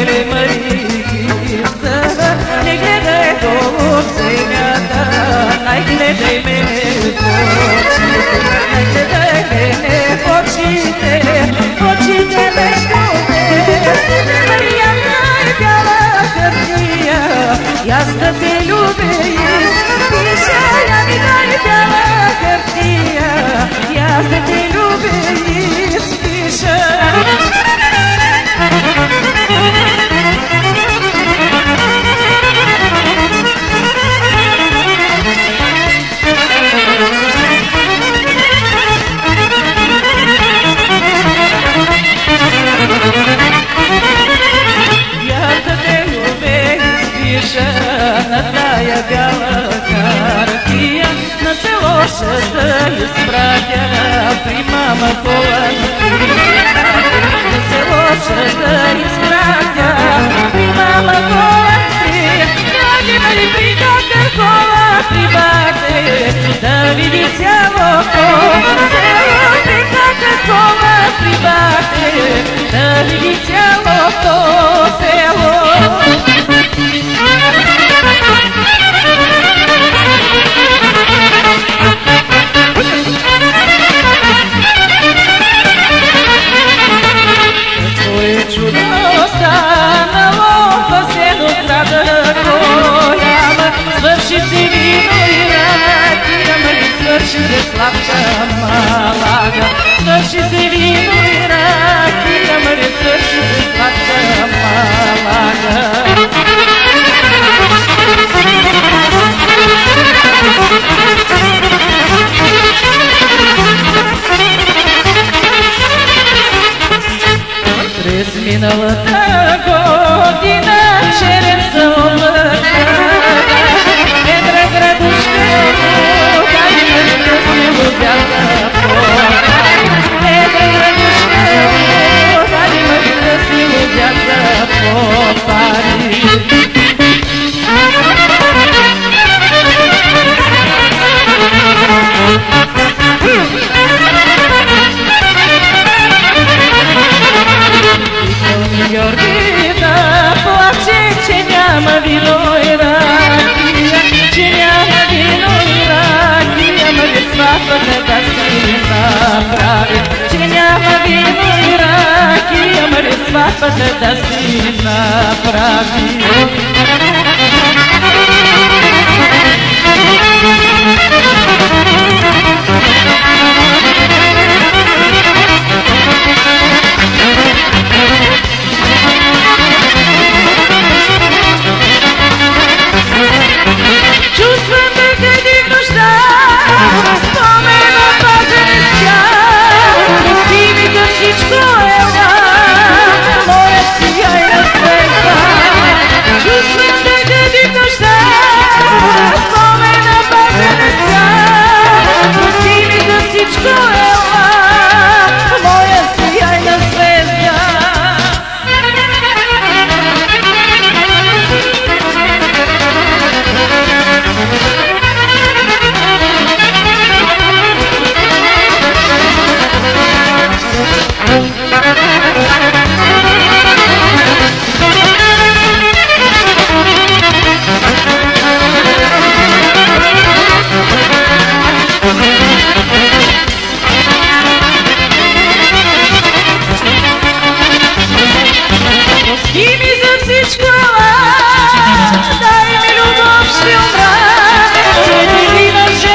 Миле Марийкица, не гледай долу в земята, най-гледай ме в очите, най-гледай ме в очите, очите ме пове. Марията е бяла хартия, и аз да те любя изпиша. Марията е бяла хартия, и аз да те любя изпиша. На тая бяла хартия на село ще да изпратя при мама Колантия. На село ще да изпратя при мама Колантия. Ходим ли при доктор Кола при бате, да види цялото село. При доктор Кола при бате, да види цялото село. Чудо станало в седокрада голяма, свърши си вино и ракия, нали свърши се сладка малага. Свърши си вино и ракия, нали свърши се сладка малага. През миналата година черен за облака, едра градушка, дай ме да смело бяга по-пари. Едра градушка, дай ме да смело бяга по-пари. Георгина плаче, че няма вино и ракия, че няма вино и ракия, ма ли сватбата да си направи. Че няма вино и ракия, ма ли сватбата да си направи.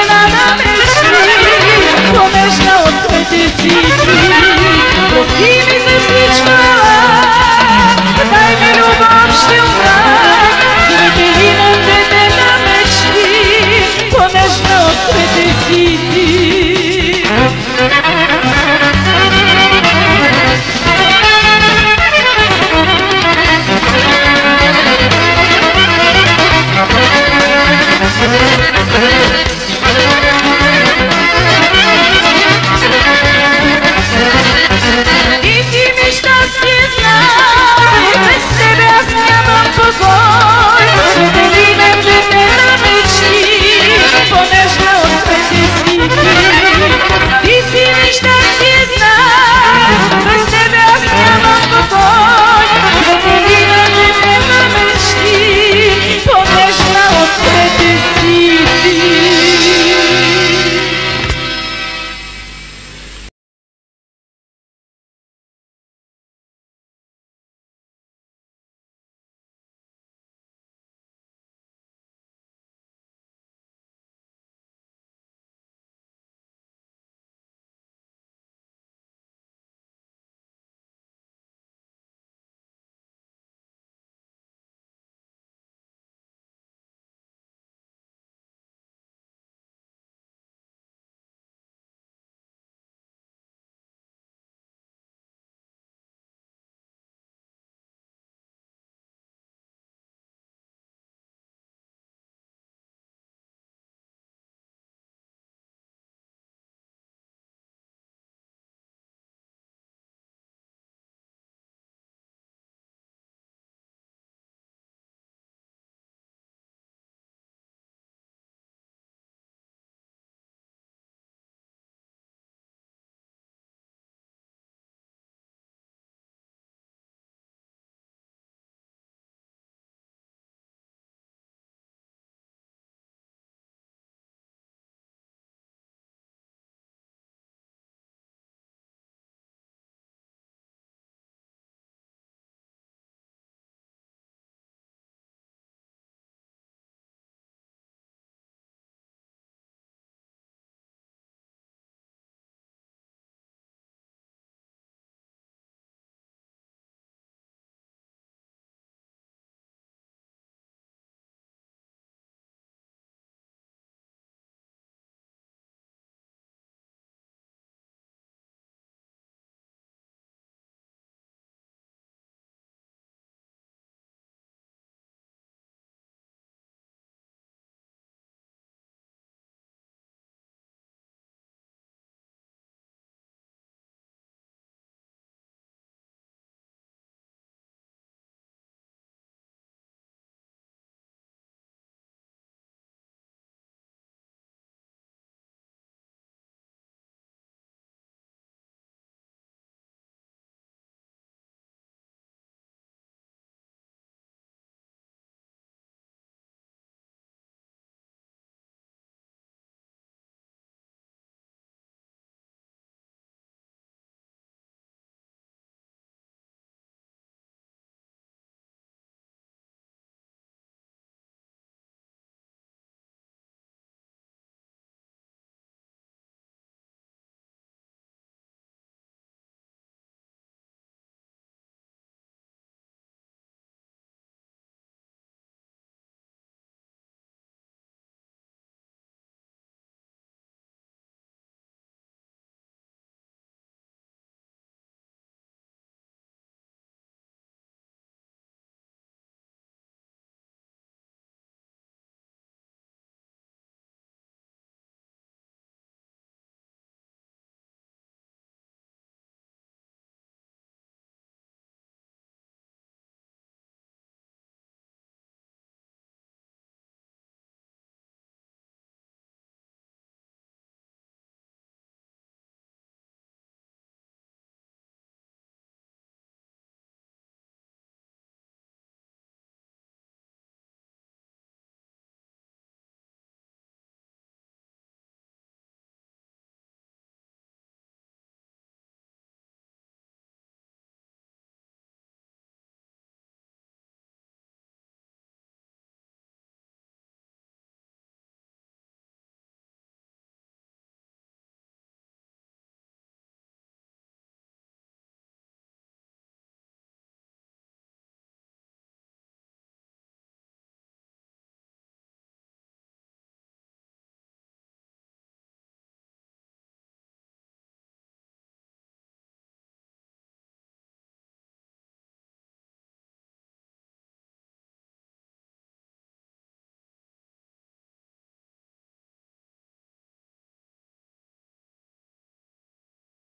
Прости ми